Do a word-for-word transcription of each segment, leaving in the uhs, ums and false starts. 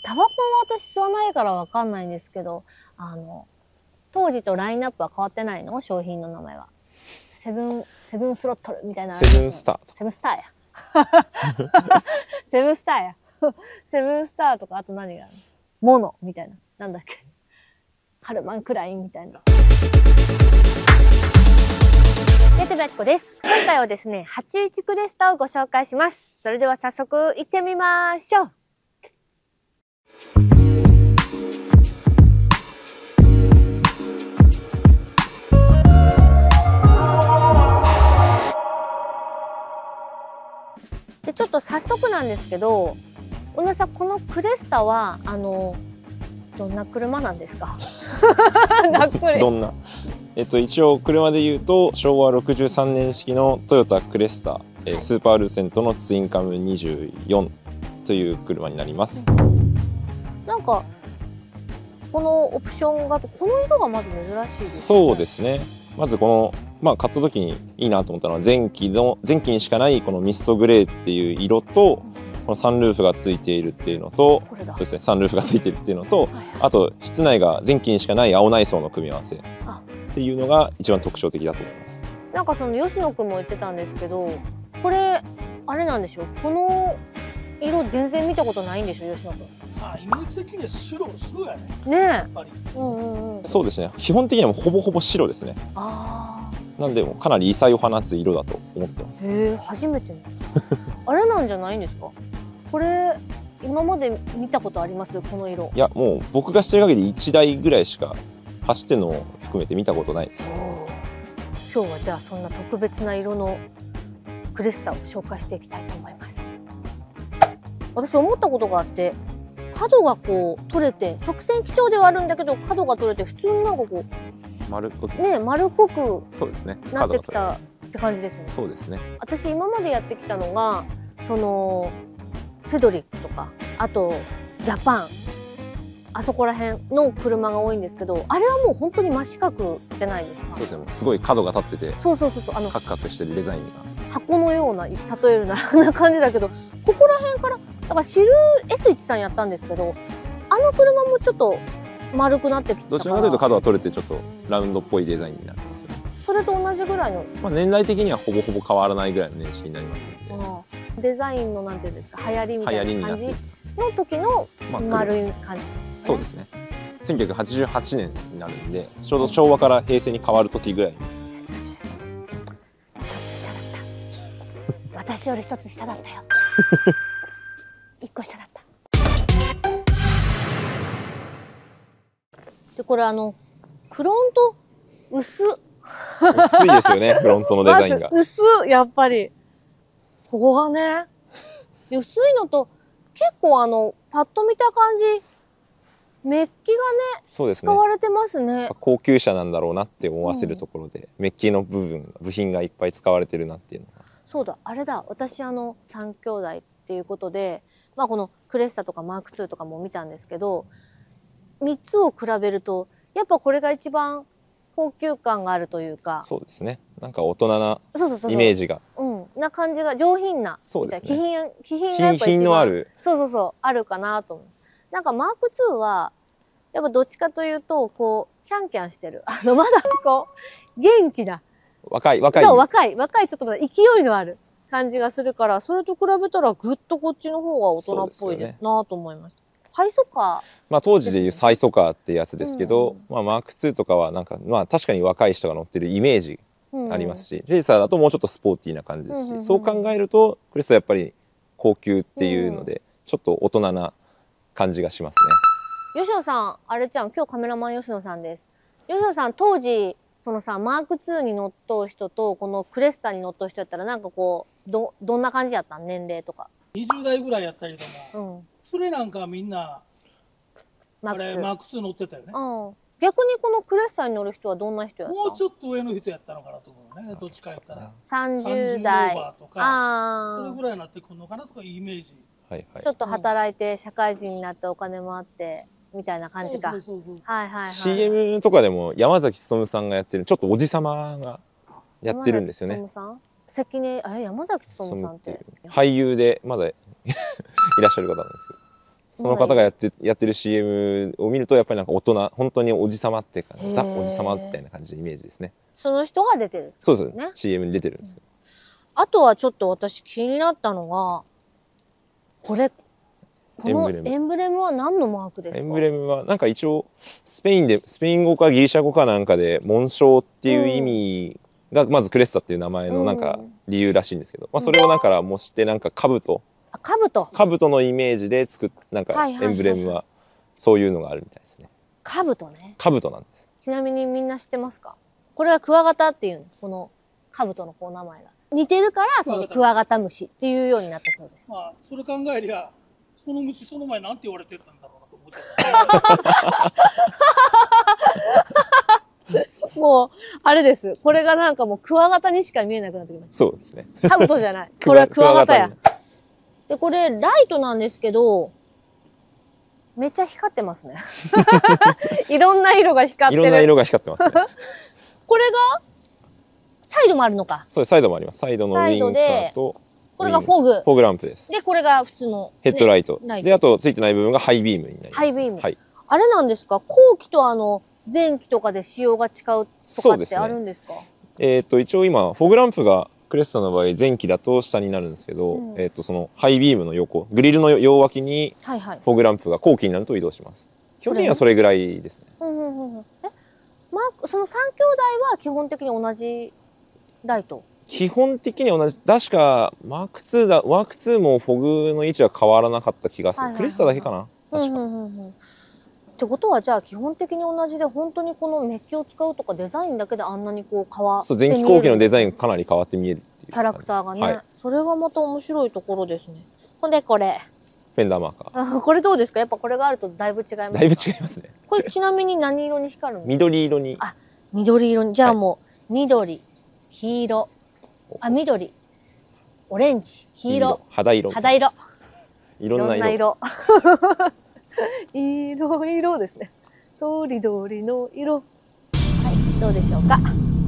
タバコも私吸わないからわかんないんですけど、あの、当時とラインナップは変わってないの？商品の名前は。セブン、セブンスロットルみたいな。 セブンスターとか。 セブンスターや。セブンスターや。セブンスターとか、あと何があるの？モノみたいな。なんだっけ。カルマンクラインみたいな。ゲートベッコです。今回はですね、はちじゅういちクレスタをご紹介します。それでは早速行ってみましょう。で、ちょっと早速なんですけど、小野さん、このクレスタは、あの、どんな車なんですか？ざっくり。 どんなえっと、一応車で言うとしょうわろくじゅうさんねん式のトヨタクレスタ、えー、スーパールーセントのツインカムにじゅうよんという車になります。 なんかこのオプションがこの色がまず珍しいですね。 そうですね。まずこの、まあ、買った時にいいなと思ったのは前期の前期にしかないこのミストグレーっていう色と、このサンルーフがついているっていうのと、そうですね、サンルーフがついているっていうのと、はい、あと室内が前期にしかない青内装の組み合わせっていうのが一番特徴的だと思います。 なんかその吉野くんも言ってたんですけど、これあれなんでしょう、この色全然見たことないんでしょ吉野くん。 あ、イメージ的には白白やね。 ねえ。 やっぱり。 うんうんうん。そうですね。基本的にはもうほぼほぼ白ですね。ああ。なんでもかなり異彩を放つ色だと思ってます。 へえ、初めて。あれなんじゃないんですか。これ今まで見たことあります？この色。 いや、もう僕が知ってる限りいちだいぐらいしか走ってるのを含めて見たことないです。 今日はじゃあそんな特別な色のクレスタを紹介していきたいと思います。私思ったことがあって、角がこう取れて直線基調ではあるんだけど角が取れて普通になんかこう丸っこくね丸っこくそうですねなってきたって感じですね。 そうですね。 私今までやってきたのがそのセドリックとかあとジャパンあそこら辺の車が多いんですけど、あれはもう本当に真四角じゃないですか。 そうですね。すごい角が立ってて、 そうそうそうそう、あのカクカクしてるデザインが箱のような例えるならな感じだけど、ここら辺からだからシル エスいち さんやったんですけど、あの車もちょっと丸くなってきてたから、 どちらかというと角が取れてちょっとラウンドっぽいデザインになってますよね。 それと同じぐらいの、 まあ、年代的にはほぼほぼ変わらないぐらいの年式になりますので、 ああデザインのなんていうんですか、流行りみたいな感じの時の丸い感じ、ね、 そうですね。せんきゅうひゃくはちじゅうはちねんになるんで、ちょうど昭和から平成に変わる時ぐらいに。 一つ下だった。私より一つ下だったよ。一個下だった。でこれあのフロント薄薄いですよね。フロントのデザインが。 まず薄やっぱりここがね。で薄いのと結構あのパッと見た感じ。メッキがね、そうですね、使われてますね。 高級車なんだろうなって思わせるところで、うん、メッキの部分部品がいっぱい使われてるなっていうのが。 そうだ、あれだ、私あのさん兄弟っていうことで、まあこのクレスタとかマークツーとかも見たんですけど、みっつを比べるとやっぱこれが一番高級感があるというか。 そうですね。なんか大人なイメージが、 うんな感じが上品なみたいな、気品気品がやっぱ一番品のある、 そうそうそうあるかなと思う。なんかマークツーはやっぱどっちかというとこうキャンキャンしてる、あのまだこう元気な若い若いそう若い若いちょっとまだ勢いのある感じがするから、それと比べたらぐっとこっちの方が大人っぽいなと思いました。ハイソカー、 まあ当時でいうハイソカーってやつですけど、うん、まあマークツーとかはなんかまあ確かに若い人が乗ってるイメージありますし、うん、レーサーだともうちょっとスポーティーな感じですし、うん、そう考えるとクレスタやっぱり高級っていうので、うん、ちょっと大人な感じがしますね。吉野さん、あれちゃん、今日カメラマン吉野さんです。吉野さん、当時そのさマークツーに乗っとう人とこのクレスタに乗っとう人やったらなんかこうどどんな感じやったん？年齢とか。 にじゅうだいぐらいやったけども、うん、それなんかみんなマークツー乗ってたよね。うん、 逆にこのクレスタに乗る人はどんな人やった？ もうちょっと上の人やったのかなと思うね。どっちかやったらさんじゅうだいオーバーとかそれぐらいになってくるのかなとかイメージ。 はいはい、 ちょっと働いて社会人になってお金もあってみたいな感じか。はいはいはい。 シーエム とかでも山崎努さんがやってるちょっとおじさまがやってるんですよね。 山崎努さん？関根え山崎努さんって俳優でまだいらっしゃる方なんですけど、 その方がやってやってる シーエム を見るとやっぱりなんか大人、本当におじさまっていうかザおじさまみたいな感じのイメージですね。 その人が出てる、 そうですね。シーエム に出てるんですよ。 あとはちょっと私気になったのがこれこのエンブレムは何のマークですか？ エンブレムはなんか一応スペインでスペイン語かギリシャ語かなんかで紋章っていう意味がまずクレッサっていう名前のなんか理由らしいんですけど、まあそれをなんか模してなんか兜兜兜のイメージで作っなんかエンブレムはそういうのがあるみたいですね。 兜ね。 兜なんです。 ちなみにみんな知ってますか？これがクワガタっていうこの兜のこう名前が似てるからそのクワガタムシっていうようになったそうです。 まあそれ考えりゃその虫その前なんて言われてたんだろうなと思ってた。 もうあれです。これがなんかもうクワガタにしか見えなくなってきました。 そうですね。 兜じゃない。これはクワガタや。でこれライトなんですけど。めっちゃ光ってますね。いろんな色が光ってる。 いろんな色が光ってますね。 これがサイドもあるのか。 そうです。サイドもあります。サイドのウィンカーとこれがフォグ。 フォグランプです。 でこれが普通の、ね、 ヘッドライト。であとついてない部分がハイビームになります。 ハイビーム。 はい。 あれなんですか。後期とあの前期とかで仕様が違うとかってあるんですか。 ね、えっ、ー、と一応今フォグランプがクレッサの場合前期だと下になるんですけど、うん、えっとそのハイビームの横グリルの両脇にフォグランプが後期になると移動します。基本的にはそれぐらいですね。うんうんうん、 え、まあ、そのさん兄弟は基本的に同じライト？ 基本的には同じ。確かマークツーだマークツーもフォグの位置は変わらなかった気がする。クレッサだけかな。確か。 ってことはじゃあ基本的に同じで本当にこのメッキを使うとかデザインだけであんなにこう変わって見える。 そう前期後期のデザインがかなり変わって見えるっていうキャラクターがね、 はい、 それがまた面白いところですね。ほんでこれフェンダーマーカー。 これどうですか？やっぱこれがあるとだいぶ違いますか？ だいぶ違いますね。 これちなみに何色に光るの？ 緑色に。 あ、緑色に。じゃあもう緑、黄色、あ緑、オレンジ、黄色、 肌色、 肌色、 いろんな色。 いろいろですね。とりどりの色。はい、どうでしょうか。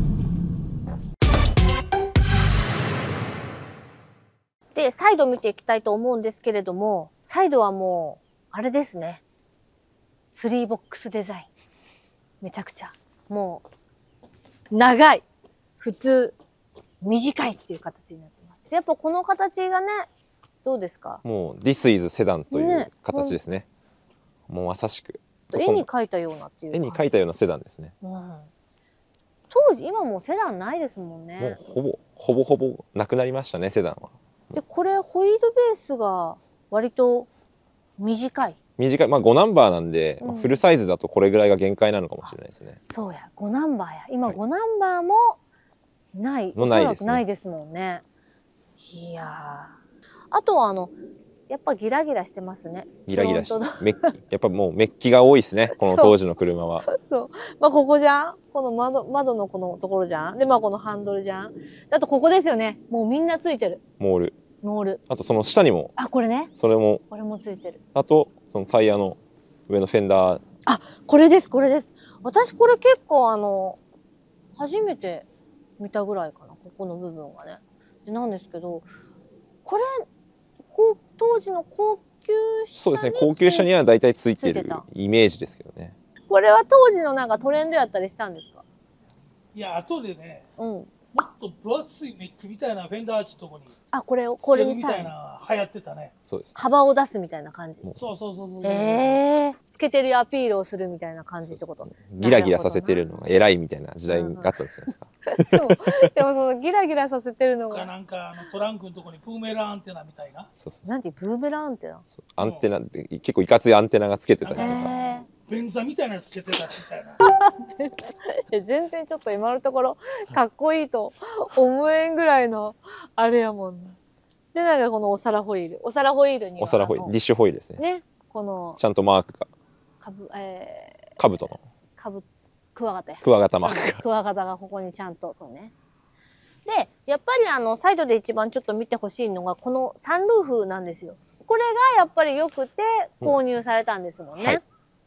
で、サイド見ていきたいと思うんですけれども、サイドはもう、あれですね。スリーボックスデザイン。めちゃくちゃ。もう、長い。普通、短いっていう形になってます。やっぱこの形がね、どうですか？ もう、This is セダンという形ですね。ねもうまさしく。 絵に描いたようなっていう。 絵に描いたようなセダンですね。うん、 当時、今もうセダンないですもんね。 もうほぼ、ほぼほぼなくなりましたね、セダンは。 で、これ、ホイールベースが割と短い。 短い。まあごナンバーなんで、うん、まあ、フルサイズだとこれぐらいが限界なのかもしれないですね。 そうや、ごナンバーや。今ごナンバーもない。 もないですね。 ないですもんね。いやー。あとはあの、やっぱギラギラしてますね。 ギラギラして。メッキ。やっぱもうメッキが多いですね。この当時の車は。 そう。そう。まあここじゃん。この窓、窓のこのところじゃん。で、まあこのハンドルじゃん。あとここですよね。もうみんなついてる。 モール。 モール。 あとその下にも。 あ、これね。 それも。 これもついてる。 あと、そのタイヤの上のフェンダー。 あ、これです、これです。私これ結構あの、初めて見たぐらいかな。ここの部分がね。でなんですけど、これ、こう当時の高級車そうですね。高級車には大体ついてるイメージですけどね。 これは当時のなんかトレンドやったりしたんですか？ いや、後でね、 うん、 もっと分厚いメッキみたいなフェンダーアーチのとこに、 あ、これをこれにみたいな流行ってたね。 そうです。 幅を出すみたいな感じ。 そうそうそうそう。 ええー、つけてるアピールをするみたいな感じってこと。 ギラギラさせてるのが偉いみたいな時代があったんですよ。 でも、でもそのギラギラさせてるのが。 なんかあのトランクのところにブーメランアンテナみたいな。 そうそう。 なんてブーメランアンテナ？ アンテナって結構いかついアンテナがつけてたりとか。 便座みたいなのつけてたみたいな。 全然ちょっと今のところかっこいいと思えんぐらいのあれやもんね。でなんかこのお皿ホイール、お皿ホイールにはお皿ホイール、ディッシュホイールですね。 ね、このちゃんとマークが。 かぶ、えー、兜の。 かぶ、クワガタや。 クワガタマークが。 クワガタがここにちゃんととね。で、やっぱりあのサイドで一番ちょっと見てほしいのがこのサンルーフなんですよ。これがやっぱり良くて購入されたんですもんね。うん、はい。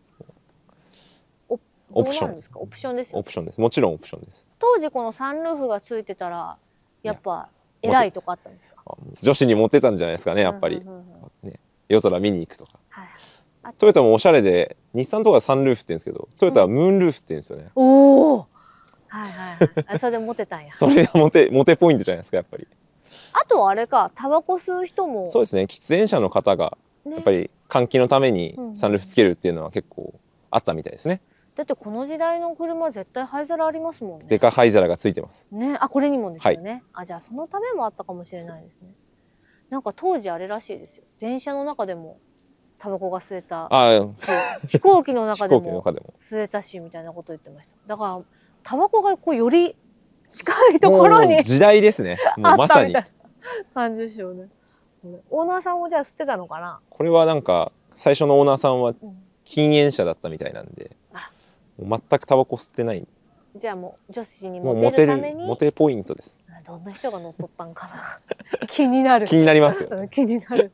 オプション。 オプションですよ。 オプションです。もちろんオプションです。 当時このサンルーフがついてたらやっぱ偉いとかあったんですか？ 女子にモテたんじゃないですかね、やっぱり。ね、夜空見に行くとか。はい、 トヨタもおしゃれで、日産とかサンルーフって言うんですけど、トヨタはムーンルーフって言うんですよね。 うん、おお。はいはいはい。それでモテたんや。 それがモテモテポイントじゃないですか、やっぱり。 あとはあれか、タバコ吸う人も。 そうですね。喫煙者の方がやっぱり換気のためにサンルーフつけるっていうのは結構あったみたいですね。 だってこの時代の車絶対灰皿ありますもんね。 でか灰皿がついてます。 ね、あ、これにもですよね。 はい、 あ、じゃあそのためもあったかもしれないですね。なんか当時あれらしいですよ。電車の中でもタバコが吸えたし、飛行機の中でも吸えたしみたいなこと言ってました。だからタバコがこうより近いところに時代ですね。もうまさに感じですよね。オーナーさんもじゃあ吸ってたのかな。 これはなんか最初のオーナーさんは禁煙者だったみたいなんで、うん、もう全くタバコ吸ってない。 じゃあもう女子にモテるためにモテポイントです。 どんな人が乗っ取ったんかな。気になる。 気になりますよ、ね。 気になる。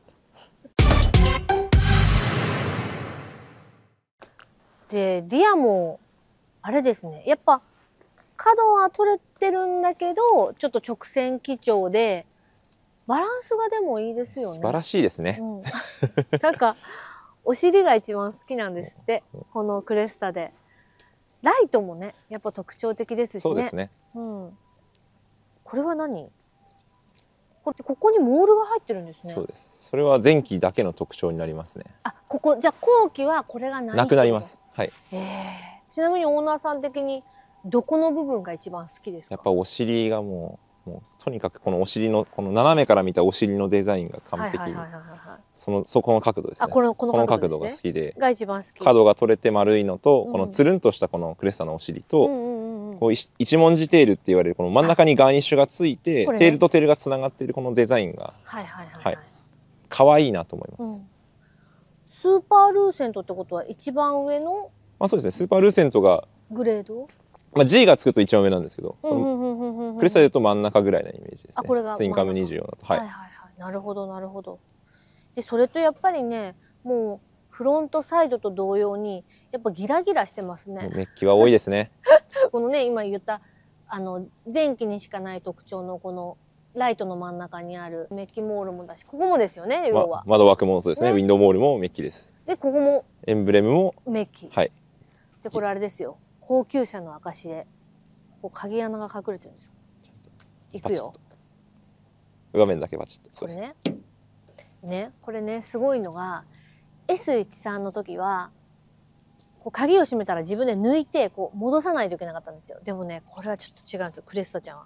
でリアもあれですね。やっぱ角は取れてるんだけど、ちょっと直線基調でバランスがでもいいですよね。 素晴らしいですね。 うん、なんかお尻が一番好きなんですって、このクレスタで。ライトもね、やっぱ特徴的ですしね。 そうですね。 うん。これは何？これここにモールが入ってるんですね。 そうです。それは前期だけの特徴になりますね。 あ、ここじゃあ後期はこれがない。 なくなります。はい。 ええ。ちなみにオーナーさん的にどこの部分が一番好きですか？ やっぱお尻がもう、もうとにかくこのお尻のこの斜めから見たお尻のデザインが完璧に、そのそこの角度ですね。あ、このこの角度ですね。この角度が好きで、 が一番好き。 角が取れて丸いのと、うん、このつるんとしたこのクレスタのお尻と、こう一文字テールって言われるこの真ん中にガーニッシュがついて、ね、テールとテールがつながっているこのデザインが、はいはいはいはい、可愛いなと思います。うん、 スーパールーセントってことは一番上の？ まあそうですね。スーパールーセントがグレード？ まあ G がつくと一番上なんですけど、そのクレスタでいうと真ん中ぐらいなイメージですね。あ、これがツインカムにじゅうよんだと。はいはいはい。 なるほどなるほど。でそれとやっぱりね、もうフロントサイドと同様にやっぱギラギラしてますね。 メッキは多いですね。 このね今言ったあの前期にしかない特徴のこのライトの真ん中にあるメッキモールもだし、ここもですよね、要は。 ま、窓枠もそうですね。ね、ウィンドウモールもメッキです。 でここもエンブレムもメッキ。 はい。 でこれあれですよ。高級車の証でここ鍵穴が隠れてるんですよ。いくよ。 上面だけバチッと。 これね。ね、これねすごいのが エスじゅうさん の時はこう鍵を閉めたら自分で抜いてこう戻さないといけなかったんですよ。でもねこれはちょっと違うんですよ、クレスタちゃんは。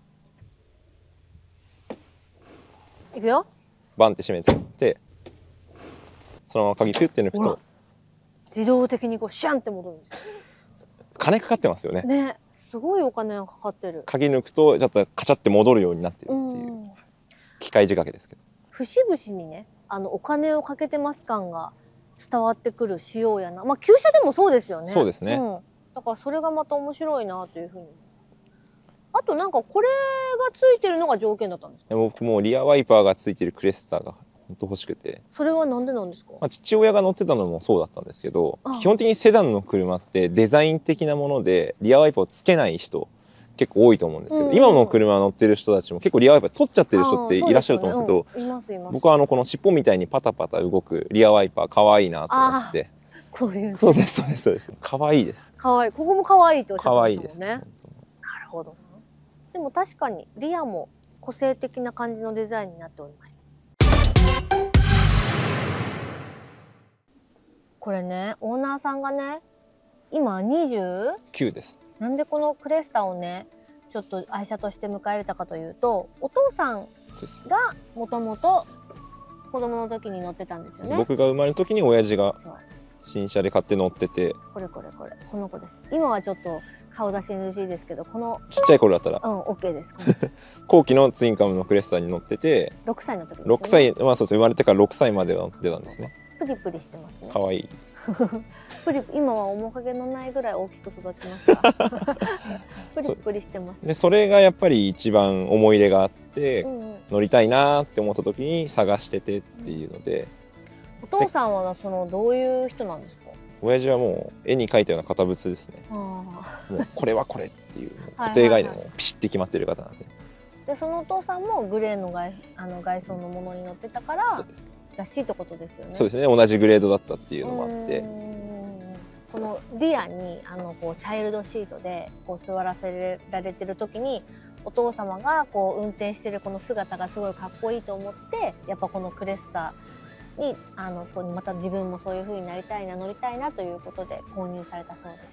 いくよ。 バンって閉めてってそのまま鍵ピュッて抜くと自動的にこうシャンって戻るんですよ。 金かかってますよね。 ね、すごいお金がかかってる。 鍵抜くとちょっとカチャって戻るようになってるっていう、うん、機械仕掛けですけど。 節々にね、あのお金をかけてます感が伝わってくる仕様やな。まあ旧車でもそうですよね。 そうですね。 うん、だからそれがまた面白いなというふうに。あとなんかこれがついてるのが条件だったんですか？ 僕もうリアワイパーがついてるクレスタが本当欲しくて。 それはなんでなんですか？ まあ父親が乗ってたのもそうだったんですけど、基本的にセダンの車ってデザイン的なものでリアワイパーをつけない人結構多いと思うんですけど、うん、今の車乗ってる人たちも結構リアワイパー取っちゃってる人っていらっしゃると思うんですけど、すね、うん、僕はあのこの尻尾みたいにパタパタ動くリアワイパー可愛いなと思って。 こういう、 そうですそうですそうです。可愛いです。 可愛い。ここも可愛いっておっしゃってましたもんね。 可愛いです。 なるほど。でも確かにリアも個性的な感じのデザインになっておりました。これね、オーナーさんがね、今にじゅうきゅうです。 なんでこのクレスタをね、ちょっと愛車として迎え入れたかというと、お父さんがもともと子供の時に乗ってたんですよね。 僕が生まれる時に親父が新車で買って乗ってて。 これこれこれ、この子です。今はちょっと顔出し エヌジー ですけど、このちっちゃい頃だったら、 うん、オッケーです。 後期のツインカムのクレスタに乗ってて、 ろくさいの時ですね。 ろくさい、まあそうです。生まれてからろくさいまでは出たんですね。 プリプリしてますね。 可愛い。 プリ今は面影のないぐらい大きく育ちました。プリプリしてます。 でそれがやっぱり一番思い入れがあって、うんうん、乗りたいなって思った時に探しててっていうので。 お父さんはそのどういう人なんですか？ 親父はもう絵に描いたような堅物ですね。もうこれはこれっていう固定概念もピシッて決まってる方なんで。 でそのお父さんもグレーの外あの外装のものに乗ってたから。 そうです。 らしいってことですよね。 そうですね、同じグレードだったっていうのもあって、 このディアにあのこうチャイルドシートでこう座らせられてる時にお父様がこう運転してるこの姿がすごいかっこいいと思って、やっぱこのクレスタにあのそこにまた自分もそういう風になりたいな乗りたいなということで購入されたそうです。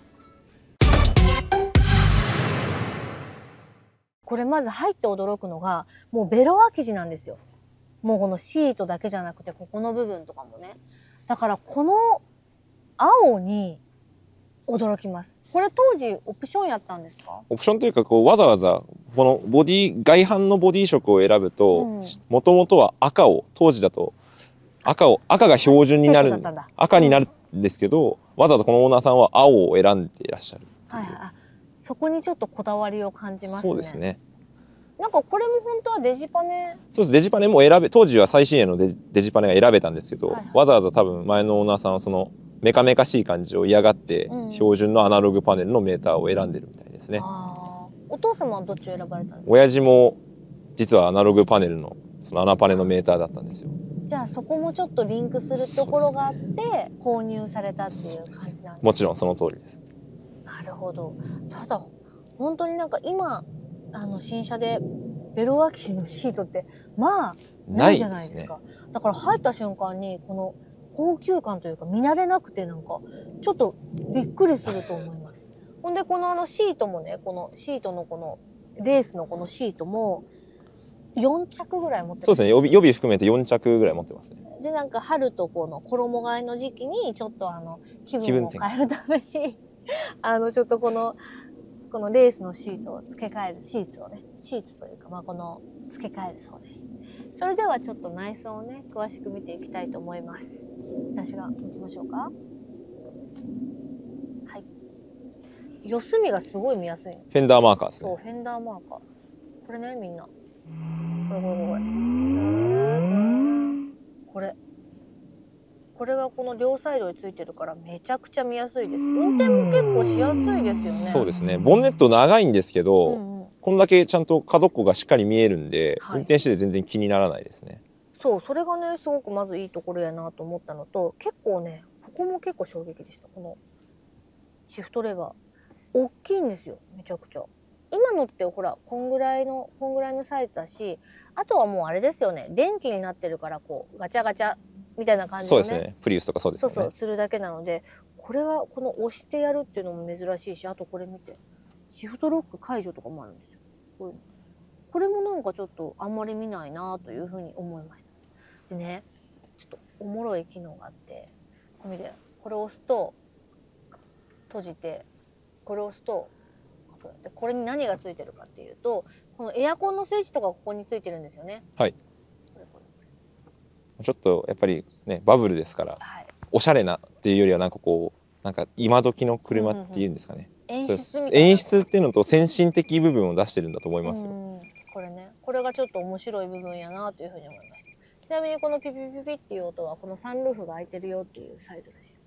これまず入って驚くのがもうベロア生地なんですよ。もうこのシートだけじゃなくてここの部分とかもね。だからこの青に驚きます。これ当時オプションやったんですか？ オプションというかこうわざわざこのボディ外反のボディ色を選ぶともともとは赤を当時だと赤を赤が標準になる赤になるんですけど、わざわざこのオーナーさんは青を選んでいらっしゃるっていう。はいはい、 そこにちょっとこだわりを感じますね。 そうですね。 なんかこれも本当はデジパネ。 そうです。デジパネも選べ、当時は最新鋭のデジ、デジパネが選べたんですけど、はいはい、わざわざ多分前のオーナーさんはそのメカメカしい感じを嫌がって、うん、標準のアナログパネルのメーターを選んでるみたいですね。 あ、お父様はどっちを選ばれたんですか？ 親父も実はアナログパネルのそのアナパネのメーターだったんですよ。 じゃあそこもちょっとリンクするところがあって購入されたっていう感じなんですか？ もちろんその通りです。 なるほど。ただ本当になんか今あの新車でベロア生地のシートってまあないじゃないですか。ですね、だから入った瞬間にこの高級感というか見慣れなくてなんかちょっとびっくりすると思います。ほんでこのあのシートもね、このシートのこのレースのこのシートもよん着ぐらい持ってます。 そうですね。予備、予備含めてよん着ぐらい持ってますね。 でなんか春とこの衣替えの時期にちょっとあの気分を変えるためにあのちょっとこのこのレースのシートを付け替えるシーツをね、シーツというかまあこの付け替えるそうです。それではちょっと内装をね詳しく見ていきたいと思います。私が持ちましょうか。はい。四隅がすごい見やすい。 フェンダーマーカーですね。 そう、フェンダーマーカー。これね、みんな。これこれこれ。これ。これがこの両サイドについてるからめちゃくちゃ見やすいです。運転も結構しやすいですよね。 そうですね。ボンネット長いんですけど、うんうん、こんだけちゃんと角っこがしっかり見えるんで、はい、運転してて全然気にならないですね。 そう、それがねすごくまずいいところやなと思ったのと、結構ねここも結構衝撃でした。このシフトレバー大きいんですよ、めちゃくちゃ。今のってほらこんぐらいのこんぐらいのサイズだし、あとはもうあれですよね、電気になってるからこうガチャガチャみたいな感じで、ね、 そうですね。プリウスとかそうですよね。 そうそうするだけなので、これはこの押してやるっていうのも珍しいし、あとこれ見てシフトロック解除とかもあるんですよ。こういうのこれもなんかちょっとあんまり見ないなというふうに思いました。でね、ちょっとおもろい機能があって、これでこれを押すと閉じて、これを押すとでこれに何がついてるかっていうと、このエアコンのスイッチとかここについてるんですよね。 はい。ちょっとやっぱりねバブルですから、はい、おしゃれなっていうよりはなんかこうなんか今時の車っていうんですかね。うんうんうん、演出みたいな演出っていうのと先進的部分を出してるんだと思いますよ。うん、 これね、これがちょっと面白い部分やなというふうに思いました。ちなみにこのピピピピっていう音はこのサンルーフが開いてるよっていうサイズらしい。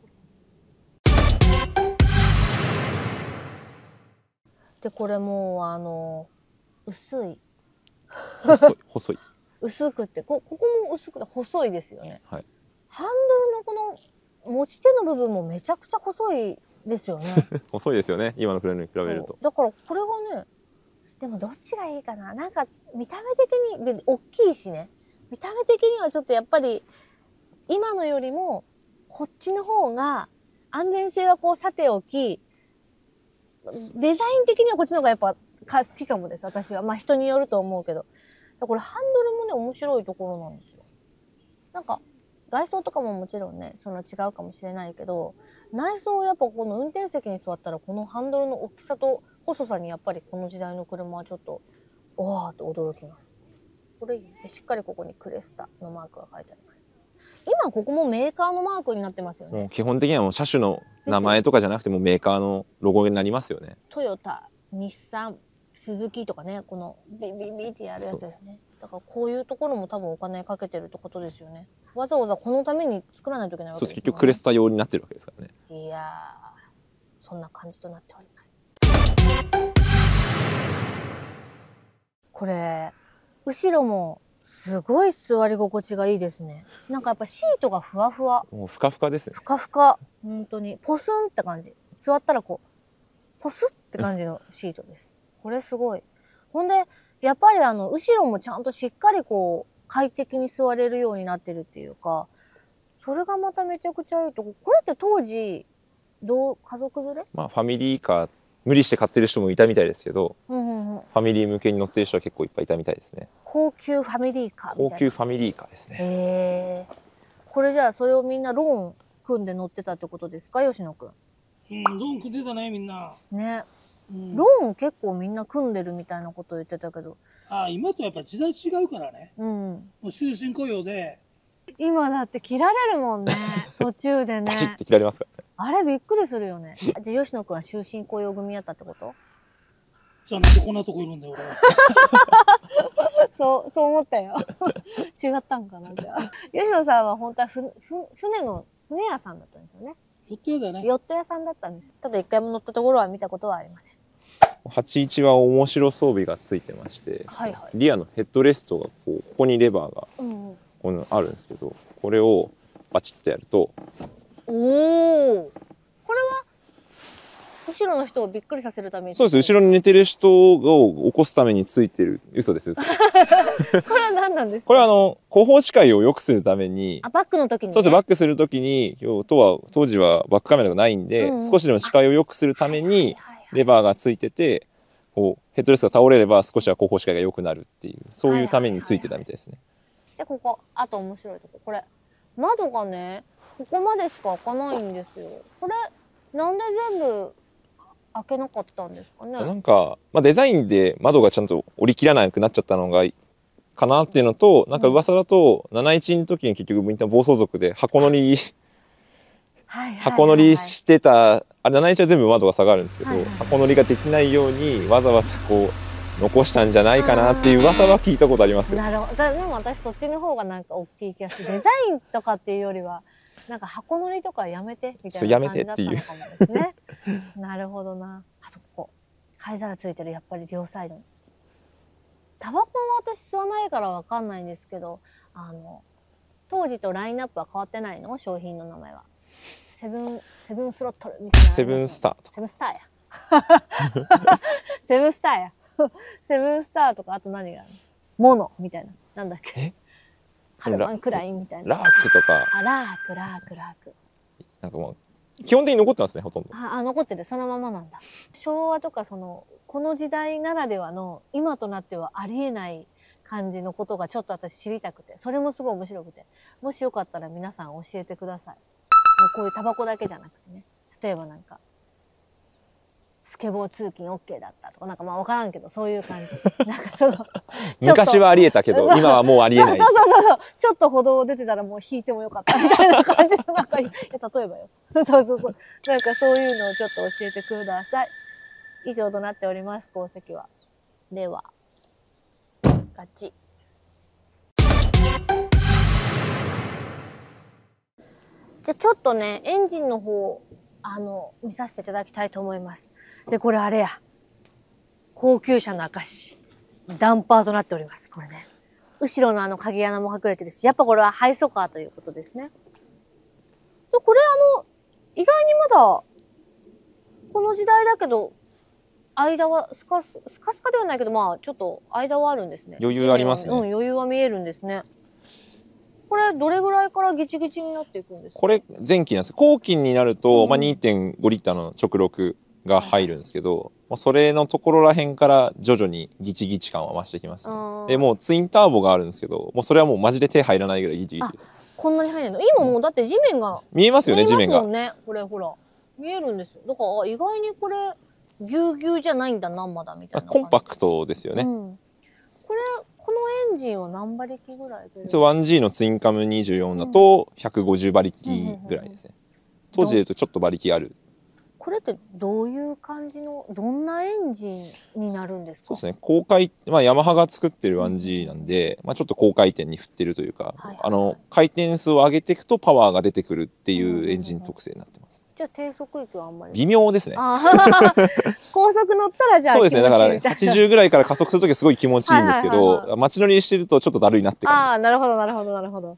でこれもうあの薄い細い細い薄くて こ, ここも薄くて細いですよね。 はい、 ハンドルのこの持ち手の部分もめちゃくちゃ細いですよね。 細いですよね、今の車に比べると。 だからこれがね、でもどっちがいいかな。なんか見た目的にで大きいしね、見た目的にはちょっとやっぱり今のよりもこっちの方が安全性はこうさておき、デザイン的にはこっちの方がやっぱ好きかもです、私は。まあ人によると思うけど。これハンドルもね面白いところなんですよ。なんか外装とかももちろんねそんな違うかもしれないけど、内装やっぱこの運転席に座ったらこのハンドルの大きさと細さにやっぱりこの時代の車はちょっとおわーっと驚きます。これでしっかりここにクレスタのマークが書いてあります。今ここもメーカーのマークになってますよね。 もう基本的にはもう車種の名前とかじゃなくてもメーカーのロゴになりますよね。 トヨタ、日産、スズキとかね、このビビビってやるやつですね。だからこういうところも多分お金かけてるってことですよね。わざわざこのために作らないといけないわけですよね。そうです。結局クレスタ用になってるわけですからね。いやー、そんな感じとなっております。これ後ろもすごい座り心地がいいですね。なんかやっぱシートがふわふわ。 もうふかふかですね。 ふかふか。本当に。ポスンって感じ。座ったらこう、ポスって感じのシートです。これすごい。ほんで、やっぱりあの、後ろもちゃんとしっかりこう、快適に座れるようになってるっていうか、それがまためちゃくちゃいいとこ。これって当時、どう、家族連れ？ まあファミリーカー、無理して買ってる人もいたみたいですけど、うんうんうん、ファミリー向けに乗ってる人は結構いっぱいいたみたいですね。 高級ファミリーカーみたいな。 高級ファミリーカーですね。 へー。これじゃあそれをみんなローン組んで乗ってたってことですか、吉野くん。 うん、ローン組んでたね、みんな。 ね。うん、ローン結構みんな組んでるみたいなことを言ってたけど。 ああ、今とやっぱ時代違うからね。うん。もう終身雇用で。 今だって切られるもんね。途中でね。 バチッて切られますからね。 あれびっくりするよね。じゃあ吉野くんは終身雇用組やったってこと？ じゃあなんでこんなとこいるんだよ、俺は。 そう、そう思ったよ。違ったんかな、じゃあ。吉野さんは本当はふ、ふ、船の、船屋さんだったんですよね。 ヨット屋だね。 ヨット屋さんだったんです。ただ一回も乗ったところは見たことはありません。 はちじゅういちは面白装備がついてまして、はいはい、リアのヘッドレストがこう、ここにレバーがこのあるんですけど、これをバチッとやると、 おお、これは後ろの人をびっくりさせるために。 そうです。後ろに寝てる人を起こすためについてる。嘘です。嘘です。 これは何なんですか？ これはあの後方視界を良くするために。 あ、バックの時に、ね。 そうです。バックする時に、とは当時はバックカメラがないんで、うんうん、少しでも視界を良くするためにレバーがついてて、こうヘッドレストが倒れれば少しは後方視界が良くなるっていう、そういうためについてたみたいですね。 でここ、あと面白いとこ、これ窓がね、ここまでしか開かないんですよ。これなんで全部開けなかったんですかね。 なんか、まあ、デザインで窓がちゃんと折り切らなくなっちゃったのがかなっていうのと、なんか噂だとなないちの時に結局みんな暴走族で箱乗り箱乗りしてた、あれなないちは全部窓が下がるんですけど、はいはい、箱乗りができないようにわざわざこう残したんじゃないかなっていう噂は聞いたことありますよ。 なるほど。でも私そっちの方がなんか大きい気がする。デザインとかっていうよりはなんか箱乗りとかやめてみたいな感じだったのかもですね。なるほどな。あとここ灰皿ついてる、やっぱり両サイドに。タバコは私吸わないからわかんないんですけど、あの当時とラインナップは変わってないの？商品の名前は。セブンセブンスロットルみたいな。 セブンスターとか。 セブンスターや。セブンスターや。セブンスターとか、あと何があるの？モノみたいな。なんだっけ？カルバンクラインみたいな。 ラークとか。 あ、ラーク、ラーク、ラーク。 なんかもう、基本的に残ってますね、ほとんど。 あ、残ってる。そのままなんだ。昭和とか、その、この時代ならではの、今となってはありえない感じのことがちょっと私知りたくて、それもすごい面白くて、もしよかったら皆さん教えてください。こういうタバコだけじゃなくてね。例えばなんか、スケボー通勤 オーケー だったとか、なんかまあ分からんけど、そういう感じ。なんかその昔はありえたけど、今はもうありえない。 そうそうそうそう。ちょっと歩道出てたらもう引いてもよかったみたいな感じの中に、例えばよ。そうそうそう。なんかそういうのをちょっと教えてください。以上となっております、功績は。では、ガチ。じゃあちょっとね、エンジンの方、あの、見させていただきたいと思います。で、これあれや。高級車の証。ダンパーとなっております。これね。後ろのあの鍵穴も隠れてるし、やっぱこれはハイソカーということですね。で、これあの、意外にまだ、この時代だけど、間はスカス、スカスカではないけど、まあ、ちょっと間はあるんですね。 余裕ありますね。 うん、余裕は見えるんですね。これどれぐらいからギチギチになっていくんですか？ これ前期なんです。後期になると、うん、まあ にてんごリッターの直録が入るんですけど、はい、それのところらへんから徐々にギチギチ感は増してきます、ね。でもうツインターボがあるんですけど、もうそれはもうマジで手入らないぐらいギチギチです。 こんなに入るの？今もうだって地面が見えますよね、地面が。 見えますもんね。これほら見えるんですよ。だから意外にこれぎゅうぎゅうじゃないんだなまだみたいな。 コンパクトですよね。うん、 これこのエンジンは何馬力ぐらいで？ ワンジー のツインカムにじゅうよんだとひゃくごじゅう馬力ぐらいですね。当時で言うとちょっと馬力ある。 これってどういう感じのどんなエンジンになるんですか？ そうですね。高回、まあヤマハが作ってる ワンジー なんで、まあちょっと高回転に振ってるというか、はいはいはい、あの回転数を上げていくとパワーが出てくるっていうエンジン特性になってます。 じゃあ低速域はあんまり微妙ですね。 高速乗ったらじゃあそうですね。だからはちじゅうぐらいから加速するときはすごい気持ちいいんですけど、街乗りしてるとちょっとだるいなって感じ。 ああ、なるほどなるほどなるほど。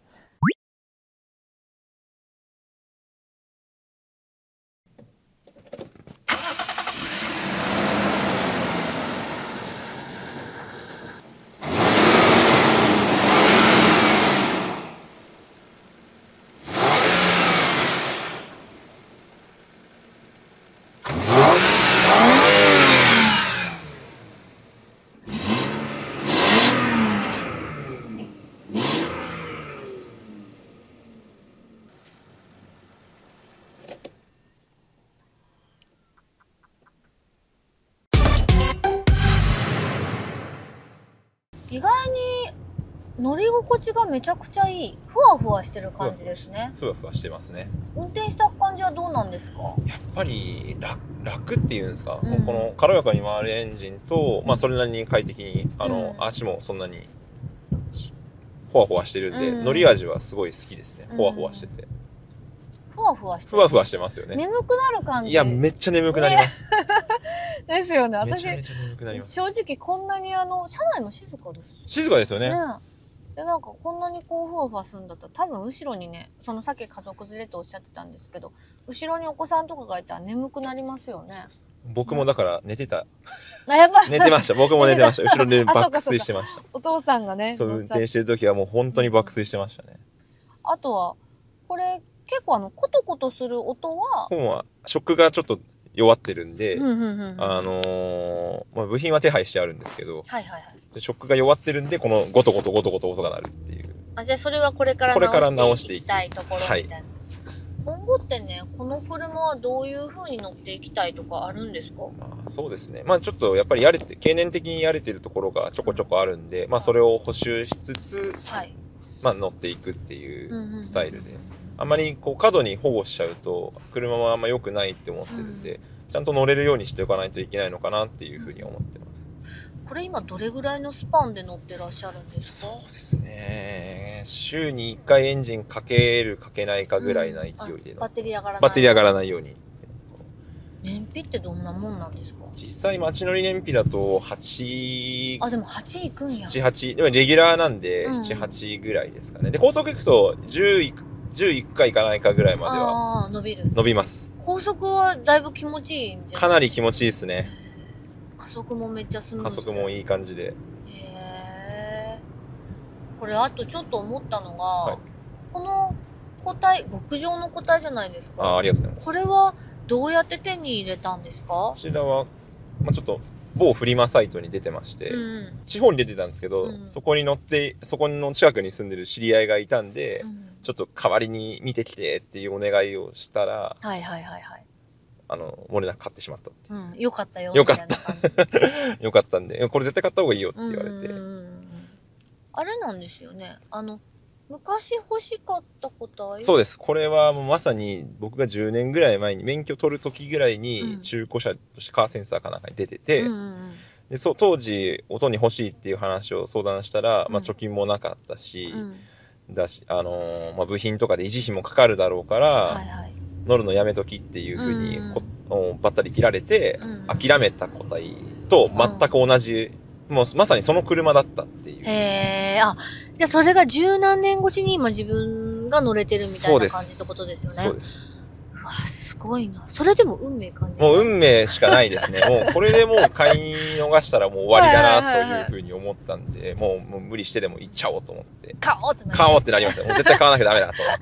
意外に乗り心地がめちゃくちゃいい。ふわふわしてる感じですね。 ふわふわしてますね。 運転した感じはどうなんですか？やっぱり 楽, 楽っていうんですか、うん、この軽やかに回るエンジンと、まあ、それなりに快適にあの、うん、足もそんなにほわほわしてるんで、うん、乗り味はすごい好きですね。ほわほわしてて。 ふわふわしてふわふわしてますよね。 眠くなる感じ。 いや、めっちゃ眠くなります。 ですよね。私、 めちゃめちゃ眠くなります。 正直こんなにあの、車内も静かです。 静かですよね。ね、 で、なんかこんなにこうふわふわするんだったら、多分後ろにね、そのさっき家族連れとおっしゃってたんですけど、後ろにお子さんとかがいたら眠くなりますよね。 僕もだから寝てた。 うん、あ、やっぱ寝てました。僕も寝てました。後ろで爆睡してました。 お父さんがね。 そう、運転してる時はもう本当に爆睡してましたね。 あとは、これ、結構あの、コトコトする音は本は、ショックがちょっと弱ってるんで、あのー、まあ、部品は手配してあるんですけど、 はいはいはい。 ショックが弱ってるんで、このゴトゴトゴトゴト音が鳴るっていう。 あ、じゃあそれはこれから直していきたいところみたいな。はい、今後ってね、この車はどういう風に乗っていきたいとかあるんですか？ まあ、そうですね。まあちょっとやっぱりやれて、経年的にやれてるところがちょこちょこあるんで、まあそれを補修しつつ、はい、まあ乗っていくっていうスタイルで。あんまりこう過度に保護しちゃうと車はあんま良くないって思ってるんで、うん、ちゃんと乗れるようにしておかないといけないのかなっていうふうに思ってます。 これ今どれぐらいのスパンで乗ってらっしゃるんですか？ そうですね、週にいっかいエンジンかけるかけないかぐらいな勢いで、うん、 バッテリー上がらないバッテリー上がらないように。 燃費ってどんなもんなんですか？ 実際街乗り燃費だとはち、 あ、でもはちいくんや。 なな、はち、でもレギュラーなんでなな、はちぐらいですかね。で高速行くとじゅういくじゅういっかいいかないかぐらいまでは伸びる。 伸びます。 高速はだいぶ気持ちいいんじゃないですか？ かなり気持ちいいですね。 加速もめっちゃスムーズ。 加速もいい感じで。 へー。これあとちょっと思ったのが、はい、この個体、極上の個体じゃないですか。 あ、ありがとうございます。 これはどうやって手に入れたんですか？ こちらは、まあ、ちょっと某フリマサイトに出てまして、うん、地方に出てたんですけど、うん、そこに乗って、そこの近くに住んでる知り合いがいたんで、うん、ちょっと代わりに見てきてっていうお願いをしたら、 はいはいはいはい。 あの、漏れなく買ってしまったって。 うん、よかったよ。 よかった。よかったんで、これ絶対買った方がいいよって言われて。 あれなんですよね。あの、昔欲しかった個体？ そうです。これはもうまさに僕がじゅうねんぐらい前に免許取る時ぐらいに中古車としてカーセンサーかなんかに出てて、うん、でそう当時音に欲しいっていう話を相談したら、うん、まあ、貯金もなかったし、うん、だし、あのーまあ、部品とかで維持費もかかるだろうから、はいはい、乗るのやめときっていうふうにこ、うん、バッタリ切られて、うん、諦めた個体と全く同じ、うん、もうまさにその車だったっていう。 へー、あ、じゃあそれが十何年越しに今自分が乗れてるみたいな感じってことですよね。 そうです。 うわ、すごいな。それでも運命感じる。 もう運命しかないですね。もうこれでもう買い逃したらもう終わりだなというふうに思ったんで、もう、もう無理してでも行っちゃおうと思って。 買おうってなりました。 買おうってなりました。もう絶対買わなきゃダメだと思って。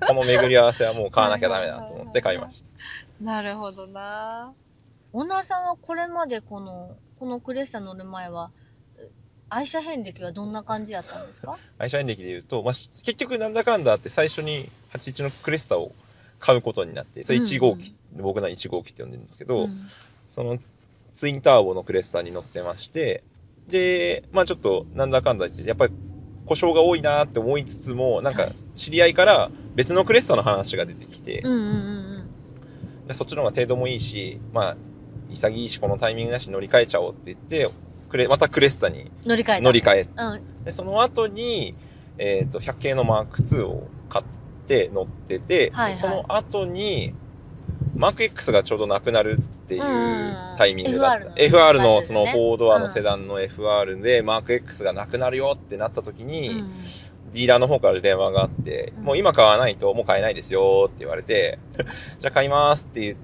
この巡り合わせはもう買わなきゃダメだと思って買いました。 なるほどな。オーナーさんはこれまでこの、このクレッサ乗る前は、愛車遍歴はどんな感じだったんですか？ 愛車遍歴で言うと、まあ、結局なんだかんだあって最初にはちじゅういちのクレスタを買うことになって、それいち号機、うんうん、僕のいち号機って呼んでるんですけど、うん、そのツインターボのクレスタに乗ってまして、で、まあちょっとなんだかんだ言って、やっぱり故障が多いなって思いつつも、なんか知り合いから別のクレスタの話が出てきて、うんうんうん、でそっちの方が程度もいいし、まあ潔いしこのタイミングだし乗り換えちゃおうって言って、クレまたクレスタに乗り換え乗り換え、うん、でその後に、えー、とひゃく系のマークツーを買って乗ってて、はいはい、その後にマーク X がちょうどなくなるっていうタイミングだった。エフアール のそのフォードアのセダンの エフアール でマーク X がなくなるよってなった時に、ディーラーの方から電話があって、もう今買わないともう買えないですよって言われて、じゃあ買いますって言って、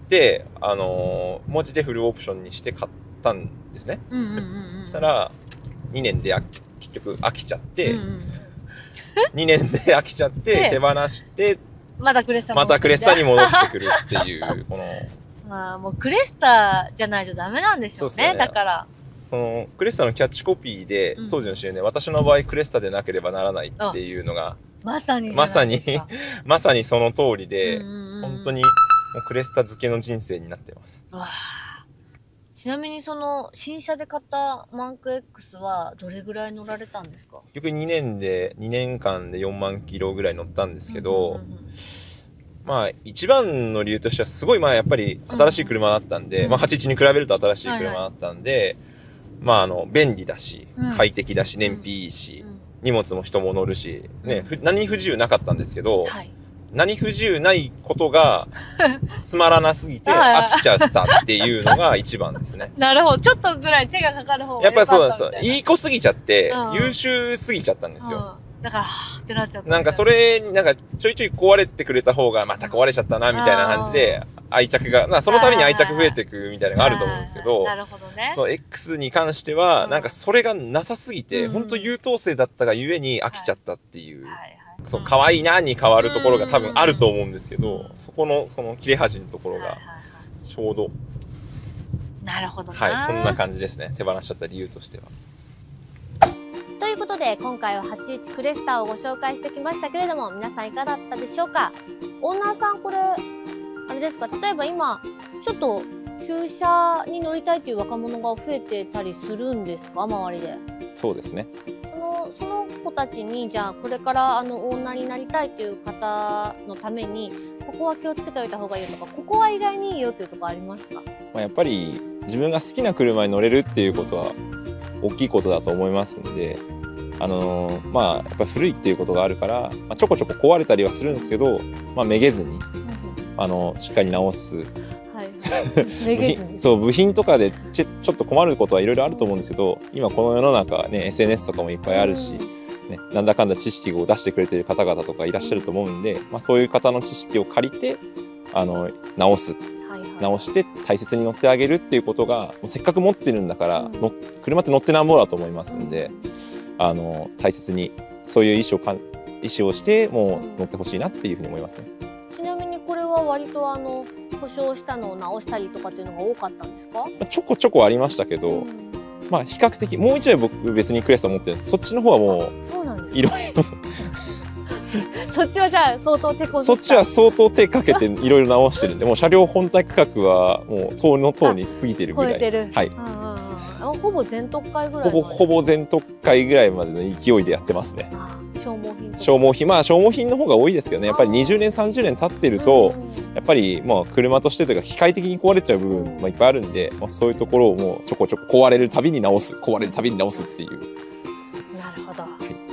あのー、文字でフルオプションにして買ったんですね。そしたら、にねんで結局飽きちゃって、うんうん、にねんで飽きちゃって、手放して、 またクレスタまたクレスタに戻ってくるっていう、この。 まあ、もうクレスタじゃないとダメなんでしょうね、ねだから。 このクレスタのキャッチコピーで、当時の シーエム で、うん、私の場合クレスタでなければならないっていうのが、 まさにまさに、まさにその通りで、本当にもうクレスタ漬けの人生になってます。 ちなみにその新車で買ったマーク X はどれぐらい乗られたんですか？ 結局にねんで、にねんかんでよんまんキロぐらい乗ったんですけど、まあ一番の理由としてはすごいまあやっぱり新しい車だったんで、うん、まあはちじゅういちに比べると新しい車だったんで、はいはい、まああの便利だし、快適だし、燃費いいし、うん、荷物も人も乗るし、ね、うん、何不自由なかったんですけど、はい、何不自由ないことがつまらなすぎて飽きちゃったっていうのが一番ですね。 なるほど。ちょっとぐらい手がかかる方がやっぱりそうなんですよ。いい子すぎちゃって、うん、優秀すぎちゃったんですよ。 うん、だから、はぁってなっちゃった。 なんかそれになんかちょいちょい壊れてくれた方がまた壊れちゃったなみたいな感じで愛着が、まあその度に愛着増えていくみたいなのがあると思うんですけど、 なるほどね。 その X に関してはなんかそれがなさすぎて、本当優等生だったがゆえに飽きちゃったっていう。はいはいはい、そう、可愛いなに変わるところが多分あると思うんですけど、そこの、その切れ端のところが、ちょうど。 なるほどな。 はい、そんな感じですね。手放しちゃった理由としては。 ということで、今回ははちじゅういちクレスタをご紹介してきましたけれども、皆さんいかがだったでしょうか？オーナーさん、これ、あれですか、例えば今、ちょっと、旧車に乗りたいという若者が増えてたりするんですか？周りで。 そうですね。 その、その子たちに、じゃあこれからあのオーナーになりたいという方のために、ここは気をつけておいた方がいいとか、ここは意外にいいよっていうところありますか？ まあやっぱり自分が好きな車に乗れるっていうことは大きいことだと思いますので、あのー、まあやっぱり古いっていうことがあるから、まあ、ちょこちょこ壊れたりはするんですけど、まあめげずに、あのしっかり直す。めげずにそう、部品とかでち, ちょっと困ることはいろいろあると思うんですけど、今この世の中はね エスエヌエス とかもいっぱいあるし、ね、なんだかんだ知識を出してくれている方々とかいらっしゃると思うんで、まあ、そういう方の知識を借りてあの直す、はいはい、直して大切に乗ってあげるっていうことが、もうせっかく持ってるんだから、うん、の車って乗ってなんぼだと思いますんで、うん、あの大切にそういう意思をか意思をしてもう乗ってほしいなっていうふうに思いますね。 ちなみにこれは割とあの故障したのを直したりとかっていうのが多かったんですか？ ちょこちょこありましたけど、うん、まあ比較的もう一台僕別にクレスタ持ってるんです。そっちの方はもうそうなんですいろいろそっちはじゃあ相当手こずった。 そっちは相当手かけていろいろ直してるんで、もう車両本体価格はもう等の等に過ぎてるぐらい。 超えてる。 はい。 ほぼ全特会ぐらい。 ほぼほぼ全特会ぐらいまでの勢いでやってますね。 消耗品。 消耗品、まあ消耗品の方が多いですけどね。やっぱりにじゅうねんさんじゅうねん経ってると、やっぱりまあ車としてというか機械的に壊れちゃう部分もいっぱいあるんで、まあ、そういうところをもうちょこちょこ壊れるたびに直す、壊れるたびに直すっていう。 なるほど。はい、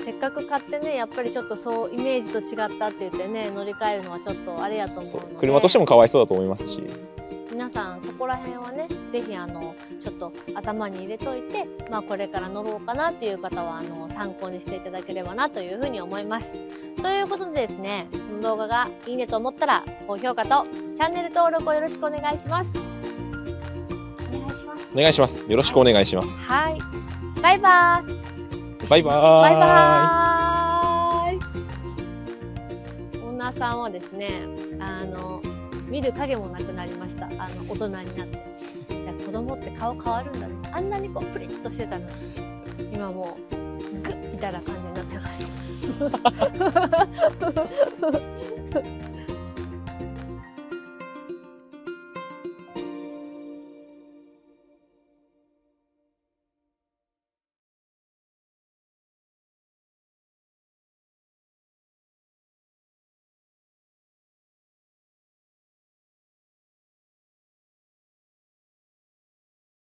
せっかく買ってね、やっぱりちょっとそうイメージと違ったって言ってね、乗り換えるのはちょっとあれやと思うので。そう、 車としてもかわいそうだと思いますし。 皆さんそこら辺はね、ぜひあのちょっと頭に入れといて、まあこれから乗ろうかなっていう方はあの参考にしていただければなというふうに思います。ということでですね、この動画がいいねと思ったら高評価とチャンネル登録をよろしくお願いします。お願いします。 お願いします。よろしくお願いします。 はい。バイバーイ。 バイバーイ。 バイバーイ。オーナーさんはですね、あの。見る影もなくなりました。あの大人になって。いや、子供って顔変わるんだね。あんなにこうプリッとしてたのに、今もうグッみたいな感じになってます。